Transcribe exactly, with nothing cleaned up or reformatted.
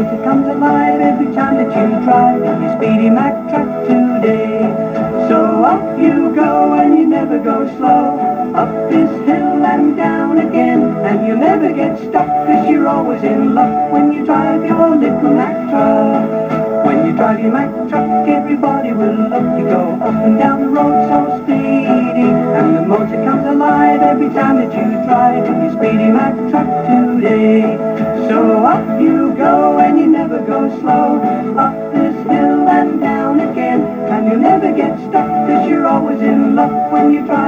motor comes alive every time that you drive in your Speedy Mack Truck today. So up you go and you never go slow, up this hill and down again, and you'll never get stuck, cause you're always in luck when you drive your little Mack Truck. When you drive your Mack Truck, everybody will look. You go up and down the road so speedy, and the motor comes alive every time that you drive in your Speedy Mack Truck today. So up you go and you never go slow, up this hill and down again, and you'll never get stuck, cause you're always in luck when you drive